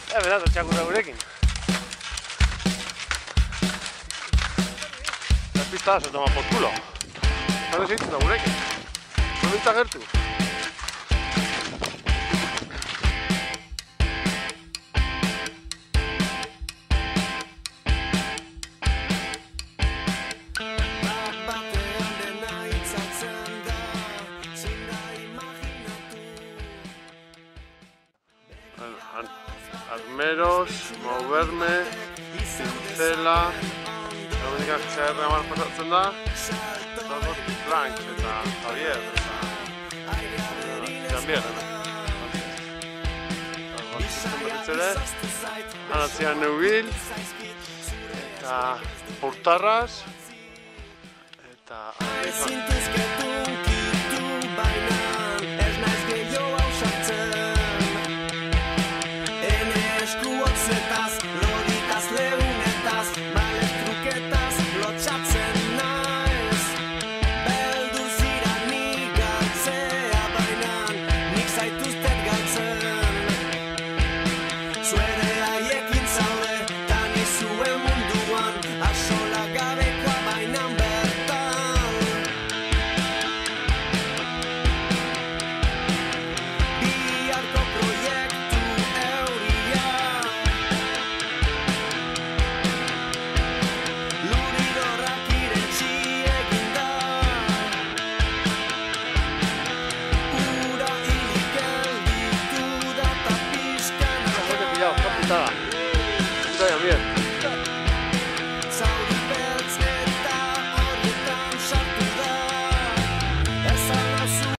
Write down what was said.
Beraz, txakurra gurekin. La pista se toma por culo. Hale zeitzen da gurekin. Nolintza gertu. Armeros, moverme, Cincela, Dominikak zeherra eman pasatzen da, Zorroz Blanc eta Javier eta Jambier, ere, Anatzian Neubil eta Portarras eta